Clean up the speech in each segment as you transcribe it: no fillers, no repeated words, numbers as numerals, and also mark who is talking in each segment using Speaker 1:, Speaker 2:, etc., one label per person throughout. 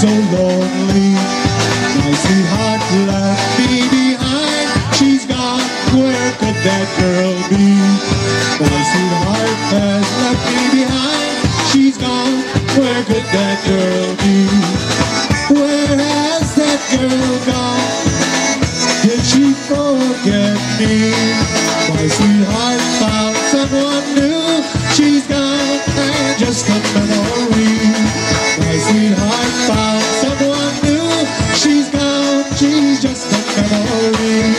Speaker 1: so lonely. My sweetheart left me behind. She's gone, where could that girl be? My sweetheart has left me behind. She's gone, where could that girl be? Where has that girl gone? Did she forget me? My sweetheart found someone new. She's gone and just a memory. My sweetheart found someone new. She's gone, she's just a memory.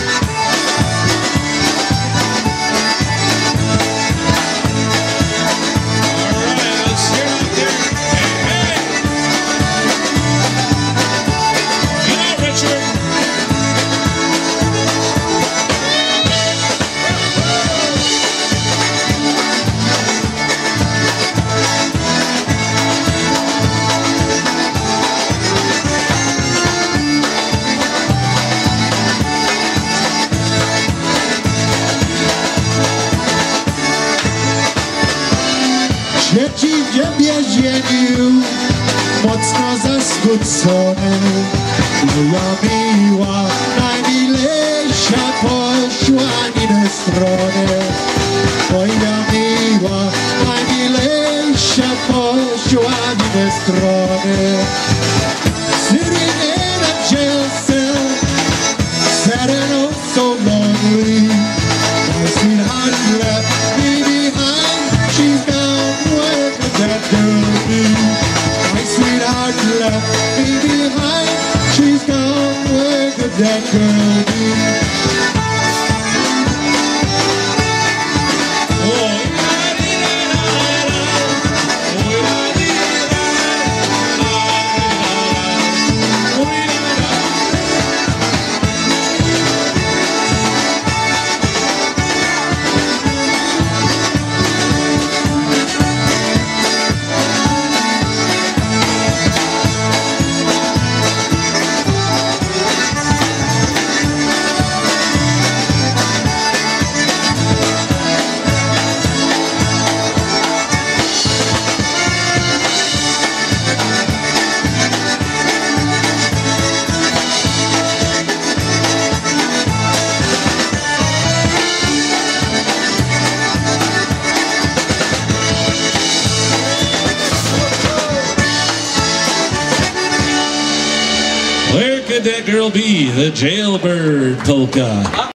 Speaker 1: Dzieci w więzieniu, mocno zaskrócone. Moja miła, najmilejsza, poszła inne strony. Moja miła, najmilejsza, poszła inne strony. Sitting in a jail cell, sad and oh so lonely. My sweetheart left me behind. She's gone, where could that girl be? My sweetheart left me behind. She's gone, where could that girl be?
Speaker 2: Where could that girl be? The Jailbird polka.